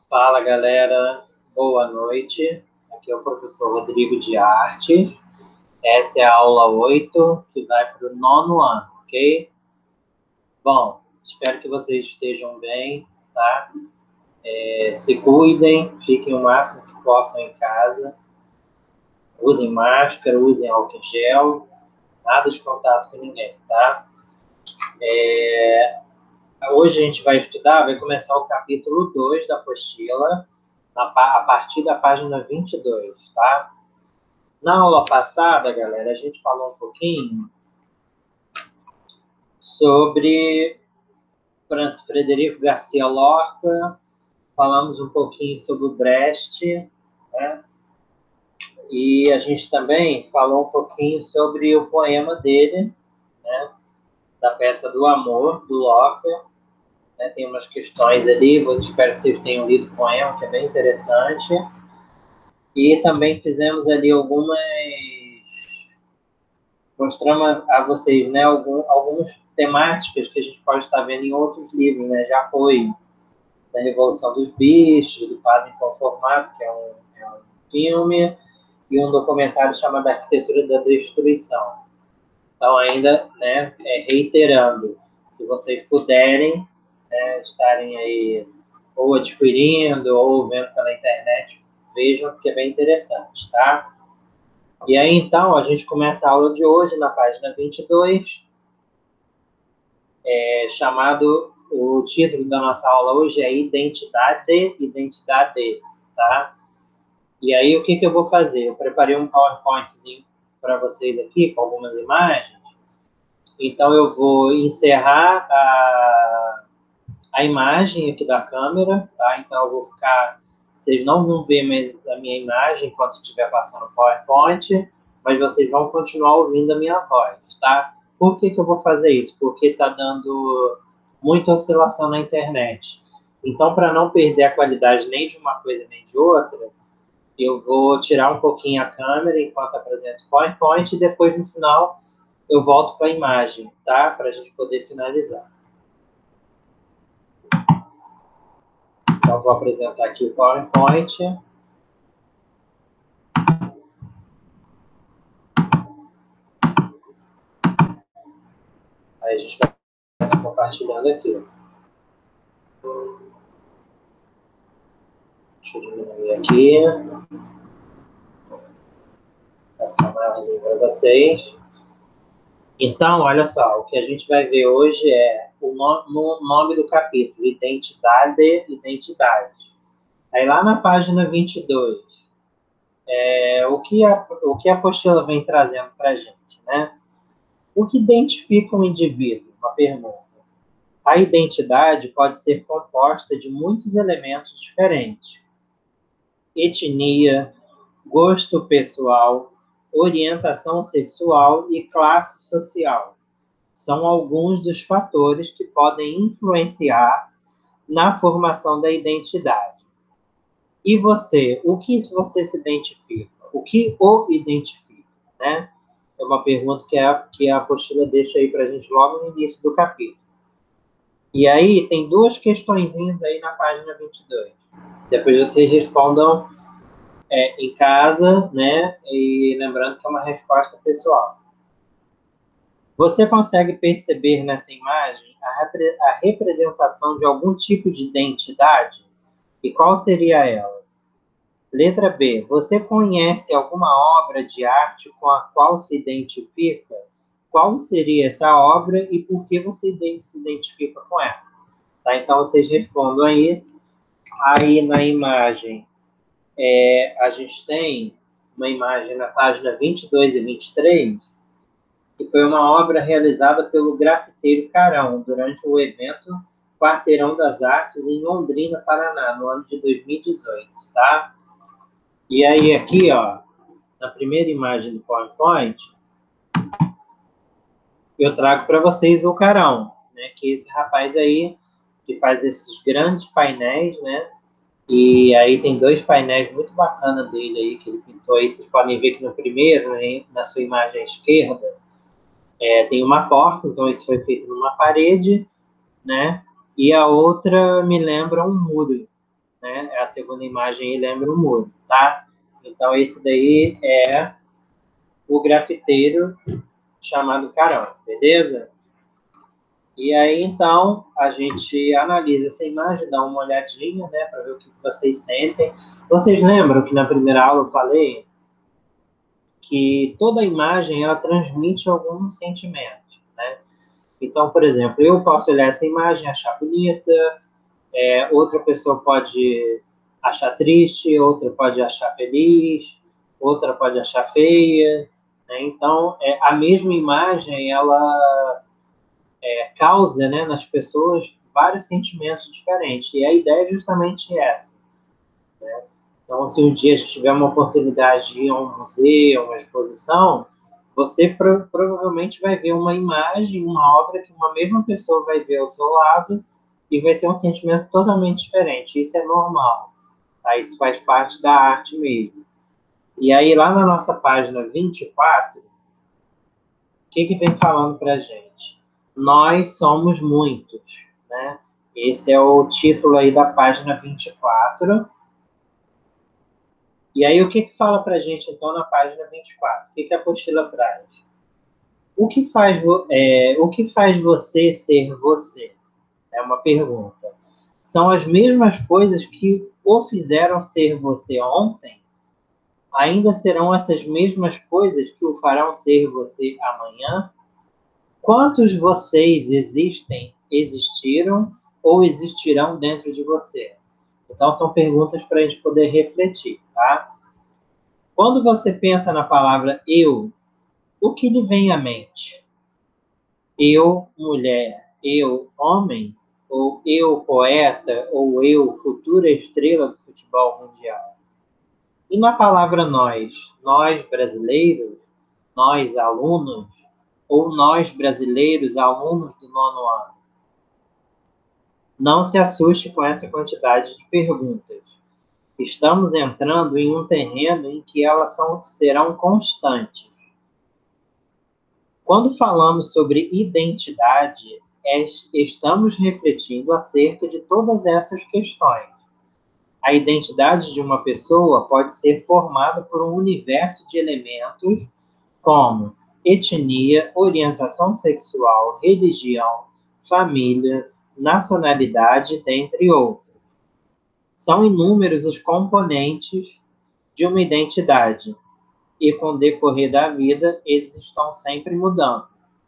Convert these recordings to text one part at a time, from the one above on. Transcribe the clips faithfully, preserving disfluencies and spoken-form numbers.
Fala, galera. Boa noite. Aqui é o professor Rodrigo de Arte. Essa é a aula oito, que vai para o nono ano, ok? Bom, espero que vocês estejam bem, tá? É, se cuidem, fiquem o máximo que possam em casa. Usem máscara, usem álcool em gel. Nada de contato com ninguém, tá? É, hoje a gente vai estudar, vai começar o capítulo dois da apostila, a partir da página vinte e dois, tá? Na aula passada, galera, a gente falou um pouquinho sobre Francis Frederico Garcia Lorca, falamos um pouquinho sobre o Brecht, né? E a gente também falou um pouquinho sobre o poema dele, né? Da peça do Amor, do Locke, né? Tem umas questões ali, eu espero que vocês tenham lido o poema, que é bem interessante. E também fizemos ali algumas... Mostramos a vocês, né, algum, algumas temáticas que a gente pode estar vendo em outros livros, né? Já foi da Revolução dos Bichos, do Padre Inconformado, que é um, é um filme, e um documentário chamado Arquitetura da Destruição. Então, ainda, né, é, reiterando, se vocês puderem, né, estarem aí ou adquirindo ou vendo pela internet, vejam, porque é bem interessante, tá? E aí, então, a gente começa a aula de hoje na página vinte e dois, é, chamado, o título da nossa aula hoje é Identidade, Identidades, tá? E aí, o que, que eu vou fazer? Eu preparei um PowerPointzinho para vocês aqui, com algumas imagens. Então, eu vou encerrar a, a imagem aqui da câmera, tá? Então, eu vou ficar... Vocês não vão ver mais a minha imagem enquanto estiver passando o PowerPoint, mas vocês vão continuar ouvindo a minha voz, tá? Por que que eu vou fazer isso? Porque está dando muita oscilação na internet. Então, para não perder a qualidade nem de uma coisa nem de outra, eu vou tirar um pouquinho a câmera enquanto apresento o PowerPoint e depois, no final, eu volto para a imagem, tá? Para a gente poder finalizar. Então, vou apresentar aqui o PowerPoint. Aí a gente vai estar compartilhando aqui. Deixa eu diminuir aqui. Vai ficar maiorzinho para vocês. Então, olha só, o que a gente vai ver hoje é o no, nome do capítulo, Identidade, Identidade. Aí lá na página vinte e dois, é, o, que a, o que a apostila vem trazendo para a gente, né? O que identifica um indivíduo? Uma pergunta. A identidade pode ser composta de muitos elementos diferentes. Etnia, gosto pessoal, orientação sexual e classe social são alguns dos fatores que podem influenciar na formação da identidade. E você, o que você se identifica? O que o identifica, né? É uma pergunta que a, que a apostila deixa aí para a gente logo no início do capítulo. E aí, tem duas questõezinhas aí na página vinte e dois. Depois vocês respondam é, em casa, né? E lembrando que é uma resposta pessoal. Você consegue perceber nessa imagem a, repre a representação de algum tipo de identidade? E qual seria ela? Letra B. Você conhece alguma obra de arte com a qual se identifica? Qual seria essa obra e por que você se identifica com ela? Tá? Então, vocês respondam aí. Aí, na imagem, é, a gente tem uma imagem na página vinte e dois e vinte e três, que foi uma obra realizada pelo grafiteiro Carão, durante o evento Quarteirão das Artes, em Londrina, Paraná, no ano de dois mil e dezoito, tá? E aí, aqui, ó, na primeira imagem do PowerPoint, eu trago para vocês o Carão, né? Que é esse rapaz aí, que faz esses grandes painéis, né? E aí tem dois painéis muito bacanas dele aí, que ele pintou aí. Vocês podem ver que no primeiro, né, na sua imagem à esquerda, é, tem uma porta, então isso foi feito numa parede, né? E a outra me lembra um muro, né? A segunda imagem aí lembra o muro, tá? Então, esse daí é o grafiteiro chamado Carão, beleza? E aí, então, a gente analisa essa imagem, dá uma olhadinha, né, para ver o que vocês sentem. Vocês lembram que na primeira aula eu falei que toda imagem, ela transmite algum sentimento, né? Então, por exemplo, eu posso olhar essa imagem, achar bonita, é, outra pessoa pode achar triste, outra pode achar feliz, outra pode achar feia, né? Então, é, a mesma imagem, ela é, causa, né, nas pessoas vários sentimentos diferentes. E a ideia é justamente essa, né? Então, se um dia tiver uma oportunidade de ir a um museu, uma exposição, você pro, provavelmente vai ver uma imagem, uma obra que uma mesma pessoa vai ver ao seu lado e vai ter um sentimento totalmente diferente. Isso é normal, tá? Isso faz parte da arte mesmo. E aí, lá na nossa página vinte e quatro, o que, que vem falando para a gente? Nós somos muitos, né? Esse é o título aí da página vinte e quatro. E aí, o que, que fala para a gente, então, na página vinte e quatro? O que, que a apostila traz? O que faz, é, o que faz você ser você? É uma pergunta. São as mesmas coisas que o fizeram ser você ontem? Ainda serão essas mesmas coisas que o farão ser você amanhã? Quantos vocês existem, existiram ou existirão dentro de você? Então, são perguntas para a gente poder refletir, tá? Quando você pensa na palavra eu, o que lhe vem à mente? Eu, mulher, eu, homem? Ou eu, poeta? Ou eu, futura estrela do futebol mundial? E na palavra nós? Nós, brasileiros? Nós, alunos? Ou nós, brasileiros, alunos do nono ano? Não se assuste com essa quantidade de perguntas. Estamos entrando em um terreno em que elas são, serão constantes. Quando falamos sobre identidade, é, estamos refletindo acerca de todas essas questões. A identidade de uma pessoa pode ser formada por um universo de elementos como etnia, orientação sexual, religião, família, nacionalidade, dentre outros. São inúmeros os componentes de uma identidade, e com o decorrer da vida, eles estão sempre mudando.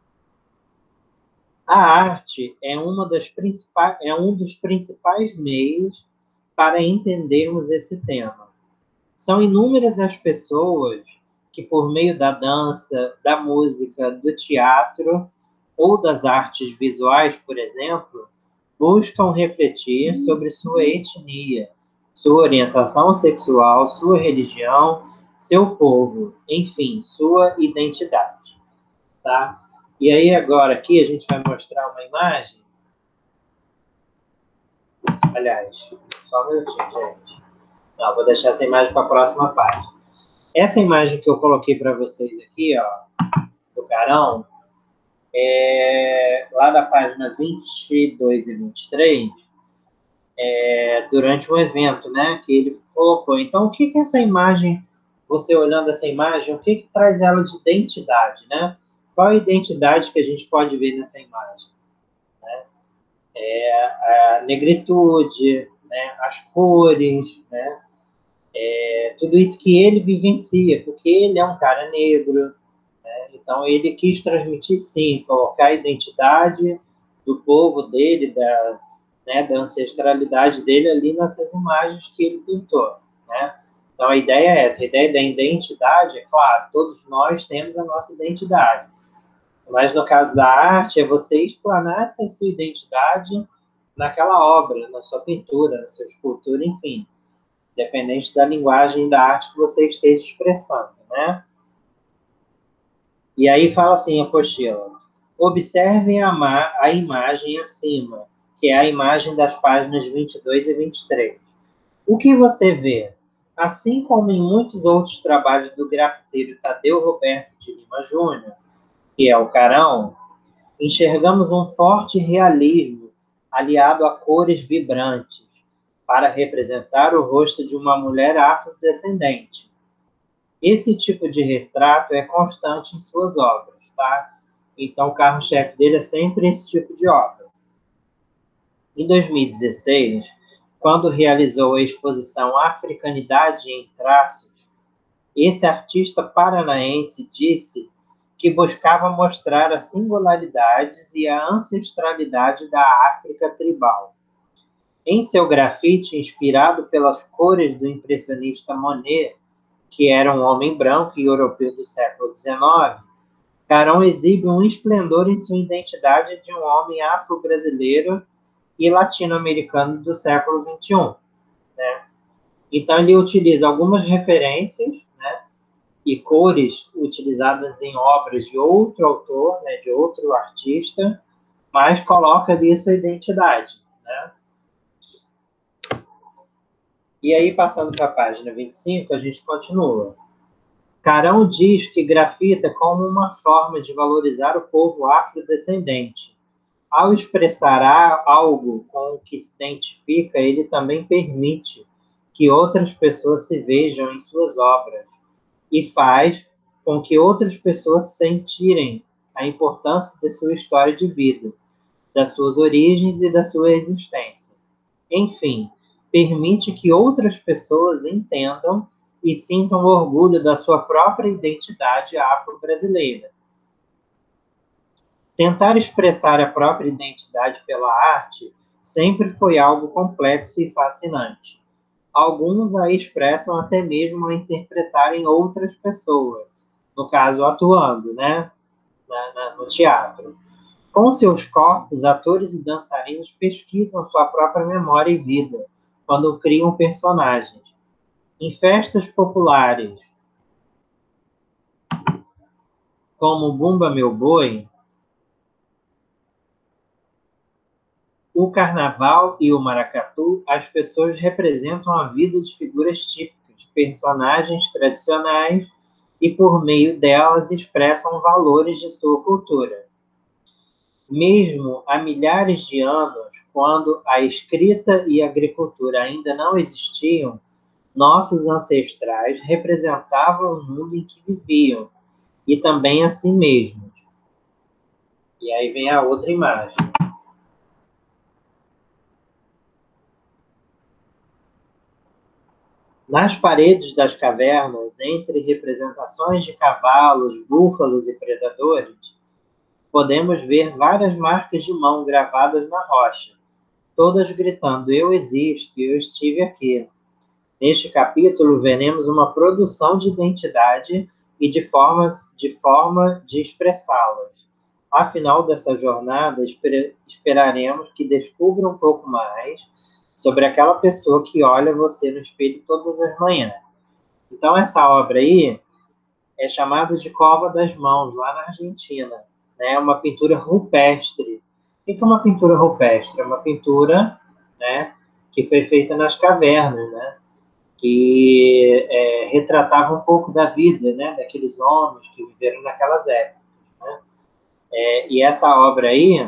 A arte é, uma das principais, é um dos principais meios para entendermos esse tema. São inúmeras as pessoas que, por meio da dança, da música, do teatro ou das artes visuais, por exemplo, buscam refletir sobre sua etnia, sua orientação sexual, sua religião, seu povo, enfim, sua identidade, tá? E aí agora aqui a gente vai mostrar uma imagem. Aliás, só um minutinho, gente. Não, vou deixar essa imagem para a próxima página. Essa imagem que eu coloquei para vocês aqui, ó, do Carão, é lá da página vinte e dois e vinte e três, é, durante um evento, né, que ele colocou. Então, o que que essa imagem, você olhando essa imagem, o que que traz ela de identidade, né? Qual a identidade que a gente pode ver nessa imagem? Né? É a negritude, né, as cores, né? É, tudo isso que ele vivencia, porque ele é um cara negro, né? Então ele quis transmitir, sim, colocar a identidade do povo dele, da, né, da ancestralidade dele ali nessas imagens que ele pintou, né? Então a ideia é essa, a ideia da identidade, é claro, todos nós temos a nossa identidade, mas no caso da arte é você explanar essa sua identidade naquela obra, na sua pintura, na sua escultura, enfim, dependente da linguagem da arte que você esteja expressando, né? E aí fala assim, apostila: observem a, a imagem acima, que é a imagem das páginas vinte e dois e vinte e três. O que você vê? Assim como em muitos outros trabalhos do grafiteiro Tadeu Roberto de Lima Júnior, que é o Carão, enxergamos um forte realismo aliado a cores vibrantes, para representar o rosto de uma mulher afrodescendente. Esse tipo de retrato é constante em suas obras, tá? Então, o carro-chefe dele é sempre esse tipo de obra. Em dois mil e dezesseis, quando realizou a exposição Africanidade em Traços, esse artista paranaense disse que buscava mostrar as singularidades e a ancestralidade da África tribal. Em seu grafite, inspirado pelas cores do impressionista Monet, que era um homem branco e europeu do século dezenove, Caron exibe um esplendor em sua identidade de um homem afro-brasileiro e latino-americano do século vinte e um. Né? Então, ele utiliza algumas referências, né, e cores utilizadas em obras de outro autor, né, de outro artista, mas coloca ali sua identidade. Né? E aí, passando para a página vinte e cinco, a gente continua. Caron diz que grafita como uma forma de valorizar o povo afrodescendente. Ao expressar algo com o que se identifica, ele também permite que outras pessoas se vejam em suas obras e faz com que outras pessoas sentirem a importância de sua história de vida, das suas origens e da sua existência. Enfim, permite que outras pessoas entendam e sintam orgulho da sua própria identidade afro-brasileira. Tentar expressar a própria identidade pela arte sempre foi algo complexo e fascinante. Alguns a expressam até mesmo a interpretarem outras pessoas, no caso, atuando, né, na, na, no teatro. Com seus corpos, atores e dançarinos pesquisam sua própria memória e vida, quando criam personagens. Em festas populares, como Bumba Meu Boi, o carnaval e o maracatu, as pessoas representam a vida de figuras típicas, personagens tradicionais, e por meio delas expressam valores de sua cultura. Mesmo há milhares de anos, quando a escrita e a agricultura ainda não existiam, nossos ancestrais representavam o mundo em que viviam, e também a si mesmos. E aí vem a outra imagem. Nas paredes das cavernas, entre representações de cavalos, búfalos e predadores, podemos ver várias marcas de mão gravadas na rocha, todas gritando: eu existo, eu estive aqui. Neste capítulo, veremos uma produção de identidade e de, formas, de forma de expressá-las. Afinal dessa jornada, esper, esperaremos que descubra um pouco mais sobre aquela pessoa que olha você no espelho todas as manhãs. Então, essa obra aí é chamada de Cova das Mãos, lá na Argentina. É, né? Uma pintura rupestre. O que é uma pintura rupestre? É uma pintura, né, que foi feita nas cavernas, né, que é, retratava um pouco da vida, né, daqueles homens que viveram naquelas épocas. Né? É, e essa obra aí,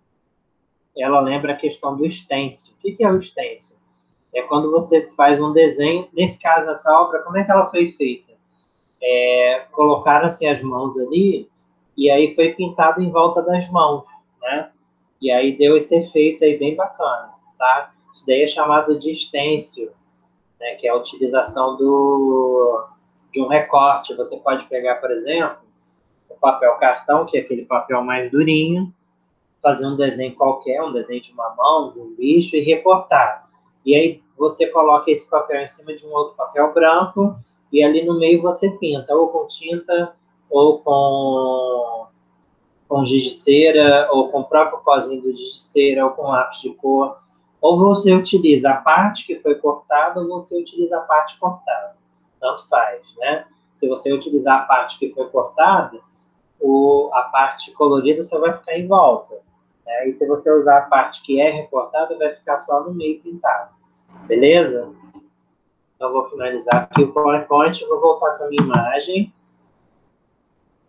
ela lembra a questão do stencil. O que é o stencil? É quando você faz um desenho, nesse caso, essa obra, como é que ela foi feita? É, colocaram-se as mãos ali, e aí foi pintado em volta das mãos, né? E aí deu esse efeito aí bem bacana, tá? Isso daí é chamado de stencil, né? Que é a utilização do, de um recorte. Você pode pegar, por exemplo, o papel cartão, que é aquele papel mais durinho, fazer um desenho qualquer, um desenho de uma mão, de um bicho, e recortar. E aí você coloca esse papel em cima de um outro papel branco, e ali no meio você pinta, ou com tinta, ou com, com giz de cera, ou com o próprio pozinho do giz de cera, ou com lápis de cor. Ou você utiliza a parte que foi cortada, ou você utiliza a parte cortada. Tanto faz, né? Se você utilizar a parte que foi cortada, o, a parte colorida só vai ficar em volta. Né? E se você usar a parte que é recortada, vai ficar só no meio pintado. Beleza? Então, vou finalizar aqui o PowerPoint, vou voltar com a minha imagem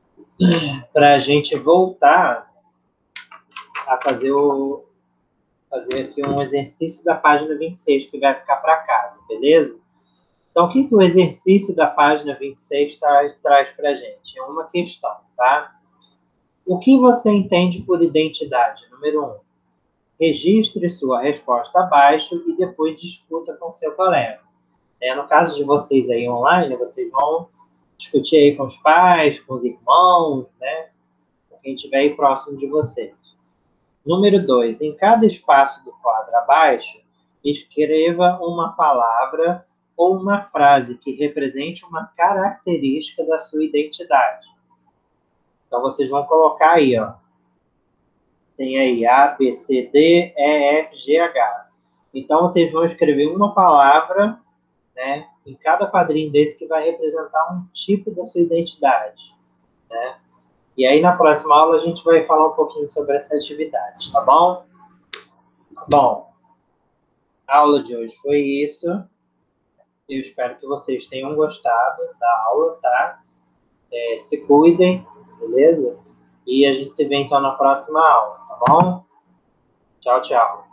para a gente voltar a fazer o, fazer aqui um exercício da página vinte e seis, que vai ficar para casa, beleza? Então, o que, que o exercício da página vinte e seis traz, traz para a gente? É uma questão, tá? O que você entende por identidade? Número um. Registre sua resposta abaixo e depois discuta com seu colega. É, no caso de vocês aí online, vocês vão discutir aí com os pais, com os irmãos, né? Com quem estiver aí próximo de vocês. Número dois. Em cada espaço do quadro abaixo, escreva uma palavra ou uma frase que represente uma característica da sua identidade. Então, vocês vão colocar aí, ó. Tem aí A, B, C, D, E, F, G, H. Então, vocês vão escrever uma palavra, né, em cada quadrinho desse que vai representar um tipo da sua identidade, né? E aí, na próxima aula, a gente vai falar um pouquinho sobre essa atividade, tá bom? Bom, a aula de hoje foi isso. Eu espero que vocês tenham gostado da aula, tá? É, se cuidem, beleza? E a gente se vê, então, na próxima aula, tá bom? Tchau, tchau.